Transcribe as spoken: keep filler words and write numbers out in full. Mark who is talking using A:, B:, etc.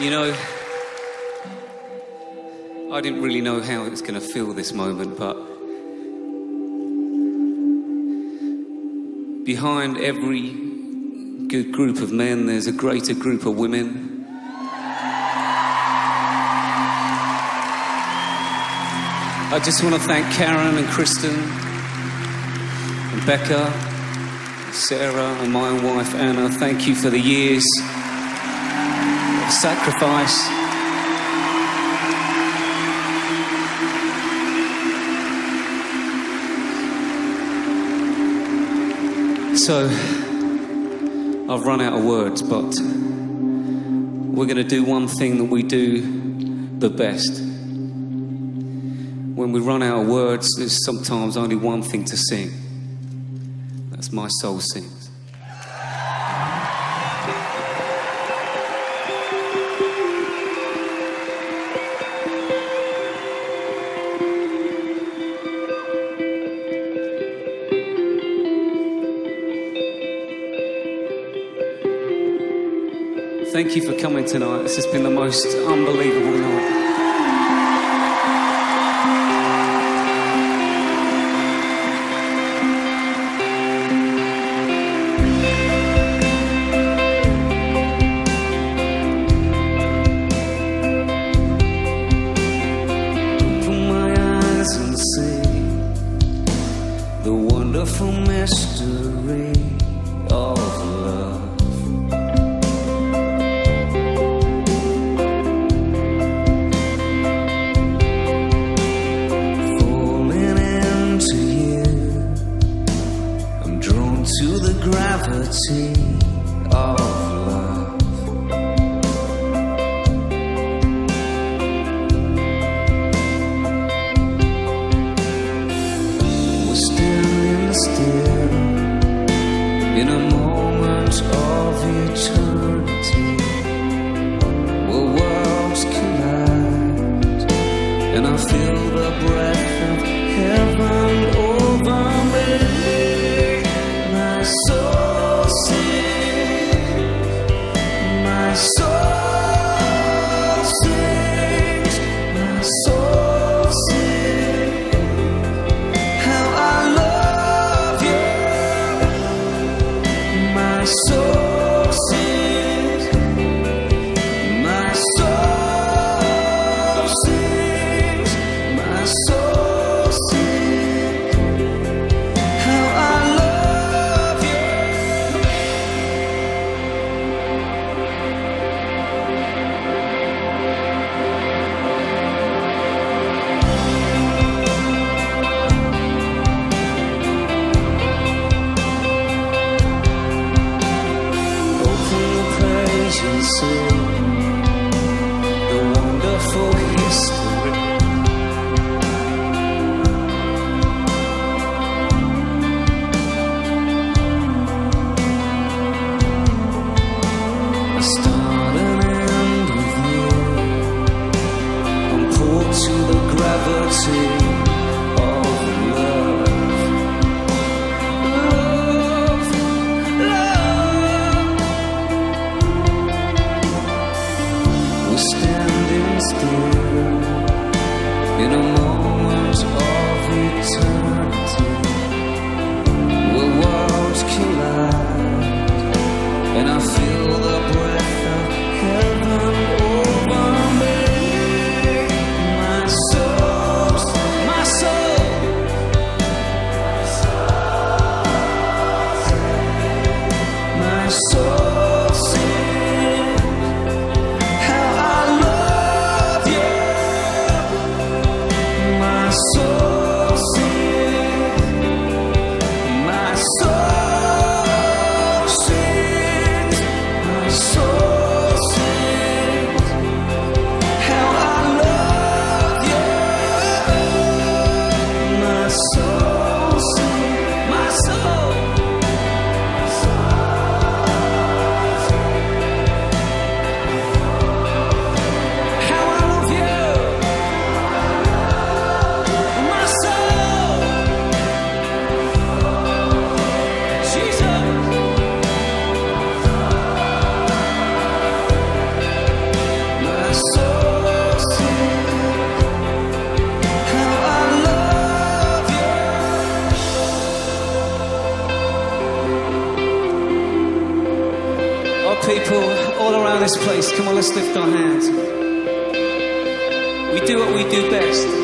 A: You know, I didn't really know how it was going to feel this moment, but behind every good group of men, there's a greater group of women. I just want to thank Karen and Kristen and Becca, Sarah and my own wife Anna. Thank you for the years of sacrifice. So, I've run out of words, but we're going to do one thing that we do the best. When we run out of words, there's sometimes only one thing to sing. That's My Soul Sings. Thank you for coming tonight. This has been the most unbelievable night. Open my eyes and see the wonderful mystery of love. To the gravity of love. We're standing still in a moment of eternity where worlds collide, and I feel the breath of heaven over me. My soul sings, my soul sings, my soul sings, how I love you. My soul sings, my soul sings, my soul sings, how I love you. Open the page and see the wonderful history. I start and end with you. I'm pulled to the gravity of love. Love, love. We're standing still in a moment of eternity where worlds collide, and I feel the breath of heaven over me. My soul, my soul, my soul sings, how I love you. My soul sings, my soul sings, my soul sings, how I love you. My soul sings, my soul. How I love you. My soul. Jesus. place. Come on, let's lift our hands. We do what we do best.